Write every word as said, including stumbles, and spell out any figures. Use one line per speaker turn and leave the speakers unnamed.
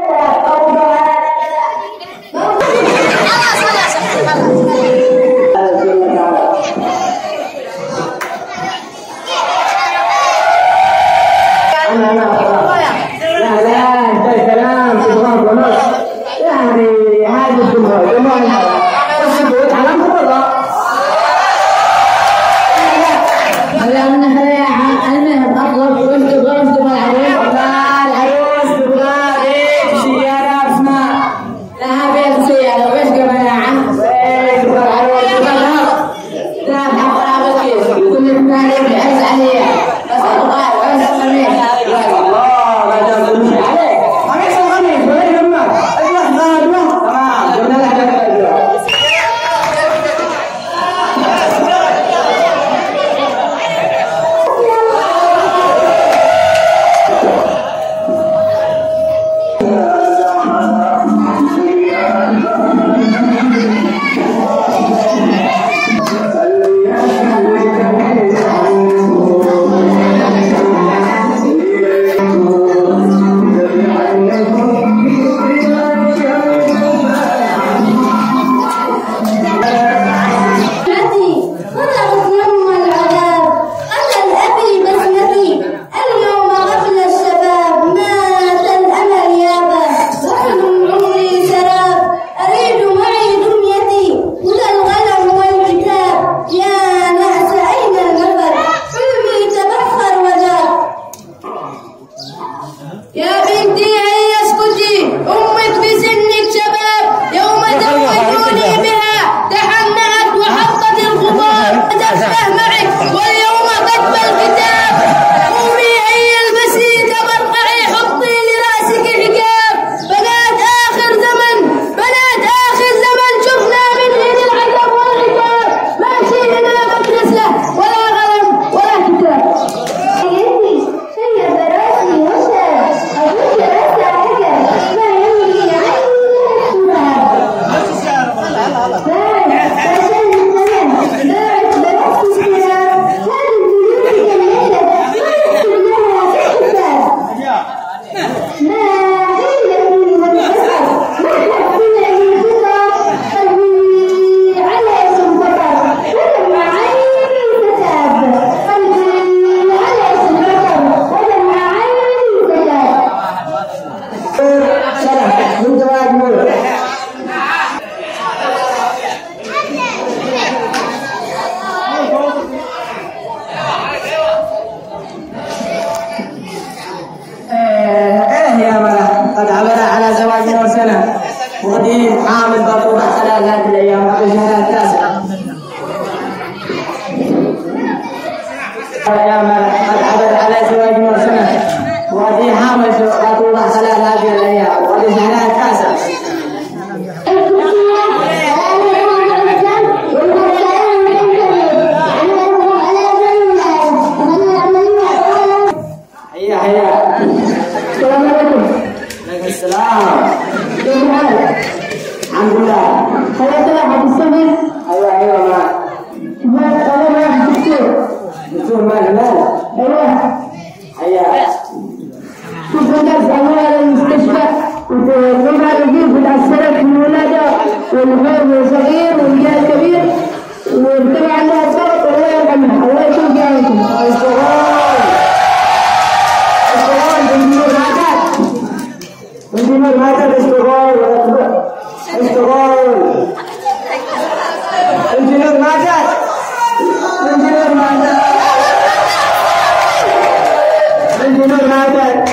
ودين عامل برضو خلال هذه الايام في الشهر التاسع. يا مرح قد عبر على زواج مرسمه ودين حامل برضو خلال هذه الايام وفي الشهر التاسع. هيا هيا السلام عليكم. عليكم السلام. كيف حالك؟ الحمد لله. خلاص راحت السفر؟ ايوه ايوه معك. ما انا معك دكتور. دكتور مال مال؟ ايوه. هيا. شوف الناس عمال على المستشفى وتجمع الرجال بتاثرت في الولاده والغير صغير والرجال كبير وبتبع عندها الضغط الله يرحمها الله يكون في عونكم. انجينير ماجد اشتغل اشتغل انجينير ماجد انجينير ماجد انجينير ماجد